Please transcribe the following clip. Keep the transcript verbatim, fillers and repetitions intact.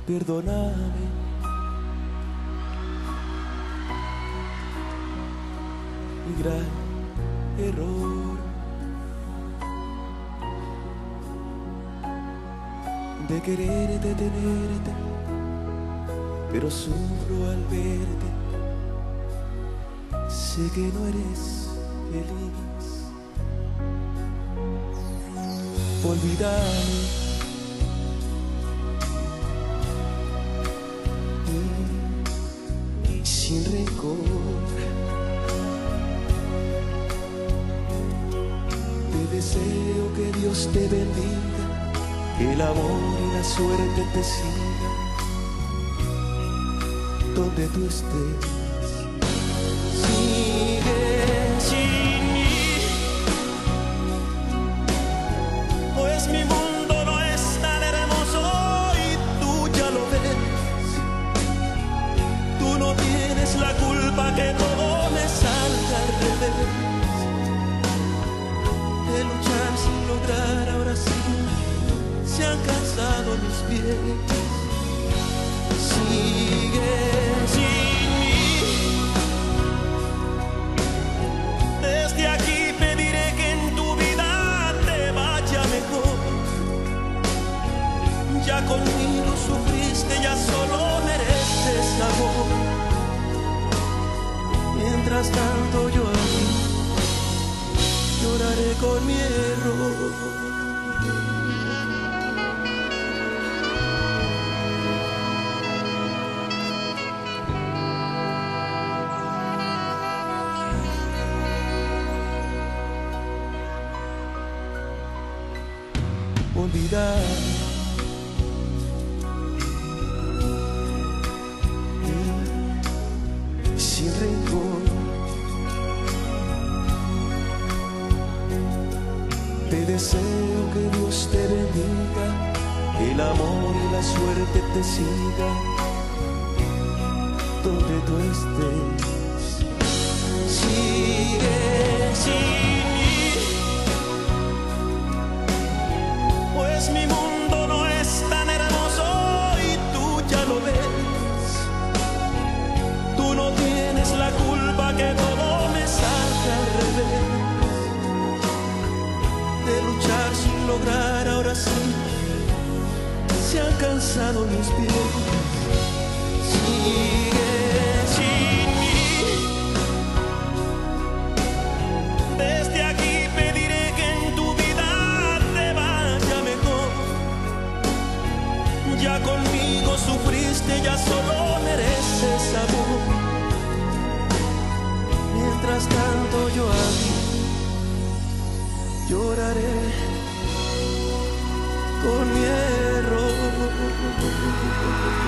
perdóname. Mi gran error de quererte, tenerte, pero sufro al verte. Sé que no eres feliz. Olvídame y sin rencor. Te deseo que Dios te bendiga, que el amor y la suerte te sigan donde tú estés. Sigue sin mí, pues mi mundo no es tan hermoso y tú ya lo ves. Tú no tienes la culpa que todo me salga al revés. De luchar sin lograr, ahora sí se han cansado mis pies. Sigue sin mí. Desde aquí pediré que en tu vida te vaya mejor. Ya conmigo sufriste, ya solo mereces amor. Mientras tanto yo aquí lloraré con mi error. Olvidar y sin rencor. Te deseo que Dios te bendiga, que el amor y la suerte te sigan donde tú estés. Sigue sin mí, pues mi mundo no es tan hermoso y tú ya lo ves. Tú no tienes la culpa que todo me salga al revés. De luchar sin lograr, ahora sí se han cansado mis pies. Sigue sin mí. Desde aquí pediré que en tu vida te vaya mejor. Ya conmigo sufriste, ya solo mereces amor. Mientras tanto yo aquí lloraré con mi error.